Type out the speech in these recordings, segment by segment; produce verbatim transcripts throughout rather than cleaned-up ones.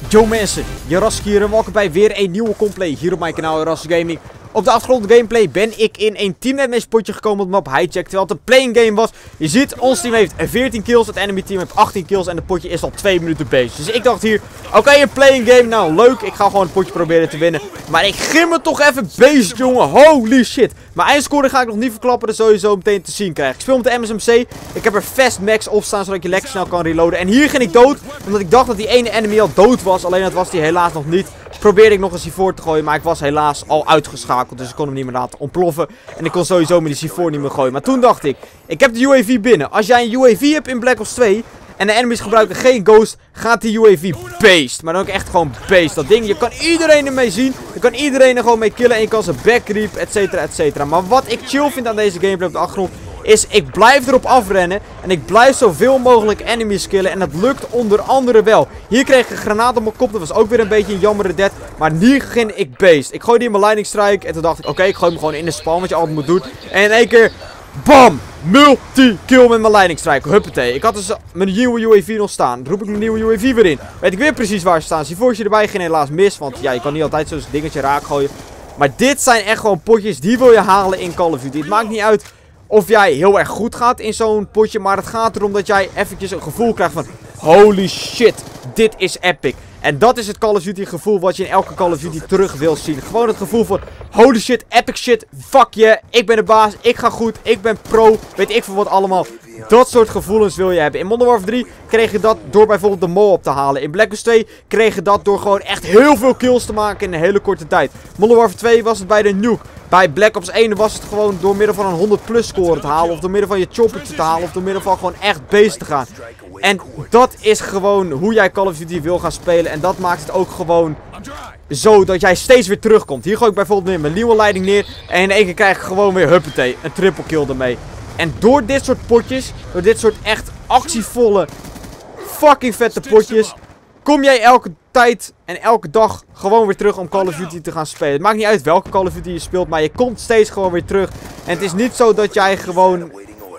Yo mensen, Jarask hier en welkom bij weer een nieuwe gameplay hier op mijn kanaal Jarask Gaming. Op de achtergrond gameplay ben ik in een team deathmatch potje gekomen op de map Hijack, terwijl het een playing game was. Je ziet, ons team heeft veertien kills, het enemy team heeft achttien kills en het potje is al twee minuten bezig. Dus ik dacht hier, oké, okay, een playing game, nou leuk, ik ga gewoon het potje proberen te winnen. Maar ik gim het toch even beest, jongen, holy shit. Mijn eindscore ga ik nog niet verklappen, dat zul je zo meteen te zien krijgen. Ik speel met de M S M C, ik heb er fast max op staan, zodat je lekker snel kan reloaden. En hier ging ik dood, omdat ik dacht dat die ene enemy al dood was, alleen dat was die helaas nog niet. Probeerde ik nog een C four te gooien, maar ik was helaas al uitgeschakeld. Dus ik kon hem niet meer laten ontploffen. En ik kon sowieso met die C four niet meer gooien. Maar toen dacht ik, ik heb de U A V binnen. Als jij een U A V hebt in Black Ops twee en de enemies gebruiken geen ghost, gaat die U A V beest. Maar dan ook echt gewoon beest. Dat ding, je kan iedereen ermee zien. Je kan iedereen er gewoon mee killen en je kan ze backreap, et cetera, et cetera. Maar wat ik chill vind aan deze gameplay op de achtergrond is, ik blijf erop afrennen en ik blijf zoveel mogelijk enemies killen. En dat lukt onder andere wel. Hier kreeg ik een granaat op mijn kop, dat was ook weer een beetje een jammere death. Maar hier ging ik beest. Ik gooide in mijn lightning strike en toen dacht ik, oké, okay, ik gooi hem gewoon in de spawn, wat je altijd moet doen. En in één keer, bam, multi-kill met mijn lightning strike. Huppatee. Ik had dus mijn nieuwe U A V nog staan. Dan roep ik mijn nieuwe U A V weer in. Weet ik weer precies waar ze staan. Sifortje erbij, ging helaas mis, want ja, je kan niet altijd zo'n dingetje raak gooien. Maar dit zijn echt gewoon potjes, die wil je halen in Call of Duty. Het maakt niet uit of jij heel erg goed gaat in zo'n potje, maar het gaat erom dat jij eventjes een gevoel krijgt van holy shit, dit is epic. En dat is het Call of Duty gevoel wat je in elke Call of Duty terug wil zien. Gewoon het gevoel van holy shit, epic shit, fuck yeah, ik ben de baas, ik ga goed, ik ben pro, weet ik veel wat allemaal. Dat soort gevoelens wil je hebben. In Modern Warfare drie kreeg je dat door bijvoorbeeld de mol op te halen. In Black Ops twee kreeg je dat door gewoon echt heel veel kills te maken in een hele korte tijd. Modern Warfare twee was het bij de nuke. Bij Black Ops één was het gewoon door middel van een honderd plus score te halen. Of door middel van je choppertje te halen. Of door middel van gewoon echt beest te gaan. En dat is gewoon hoe jij Call of Duty wil gaan spelen. En dat maakt het ook gewoon zo dat jij steeds weer terugkomt. Hier gooi ik bijvoorbeeld weer mijn nieuwe leiding neer. En in één keer krijg ik gewoon weer huppatee. Een triple kill ermee. En door dit soort potjes, door dit soort echt actievolle, fucking vette potjes, kom jij elke tijd en elke dag gewoon weer terug om Call of Duty te gaan spelen. Het maakt niet uit welke Call of Duty je speelt, maar je komt steeds gewoon weer terug. En het is niet zo dat jij gewoon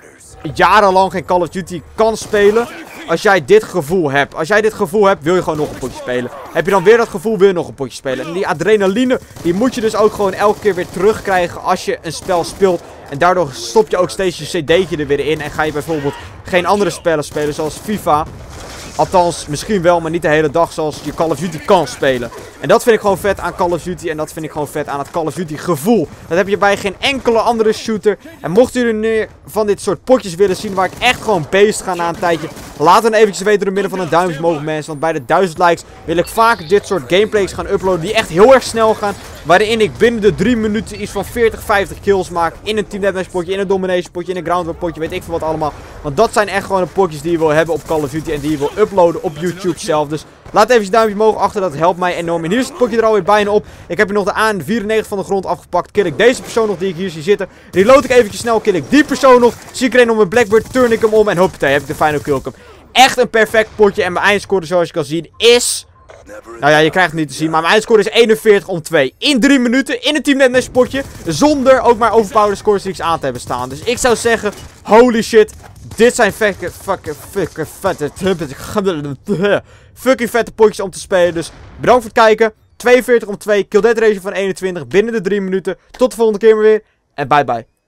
jarenlang geen Call of Duty kan spelen als jij dit gevoel hebt. Als jij dit gevoel hebt, wil je gewoon nog een potje spelen. Heb je dan weer dat gevoel, wil je nog een potje spelen. En die adrenaline, die moet je dus ook gewoon elke keer weer terugkrijgen als je een spel speelt. En daardoor stop je ook steeds je cd'tje er weer in. En ga je bijvoorbeeld geen andere spellen spelen zoals FIFA. Althans, misschien wel, maar niet de hele dag zoals je Call of Duty kan spelen. En dat vind ik gewoon vet aan Call of Duty. En dat vind ik gewoon vet aan het Call of Duty gevoel. Dat heb je bij geen enkele andere shooter. En mochten jullie nu van dit soort potjes willen zien waar ik echt gewoon beest ga na een tijdje, laat dan eventjes weten door middel van een duimpje omhoog, mensen. Want bij de duizend likes wil ik vaak dit soort gameplays gaan uploaden die echt heel erg snel gaan. Waarin ik binnen de drie minuten iets van veertig, vijftig kills maak. In een team deathmatch potje, in een domination potje, in een ground war potje, weet ik veel wat allemaal. Want dat zijn echt gewoon de potjes die je wil hebben op Call of Duty en die je wil uploaden op YouTube zelf. Dus laat even een duimpje omhoog achter, dat helpt mij enorm. En hier is het potje er alweer bijna op. Ik heb hier nog de A N vierennegentig van de grond afgepakt. Kill ik deze persoon nog die ik hier zie zitten. Reload ik eventjes snel, kill ik die persoon nog. Zie ik er een op mijn Blackbird, turn ik hem om en hoppatee, heb ik de final kill. Echt een perfect potje en mijn eindscore zoals je kan zien is... Nou ja, je krijgt het niet te zien, maar mijn eindscore is eenenveertig om twee. In drie minuten, in een team deathmatch potje, zonder ook maar overpowered score streaks aan te hebben staan. Dus ik zou zeggen, holy shit, dit zijn fucking, fucking, fucking vette, fucking vette potjes om te spelen. Dus bedankt voor het kijken. tweeënveertig om twee, kill death ratio van eenentwintig, binnen de drie minuten. Tot de volgende keer maar weer en bye bye.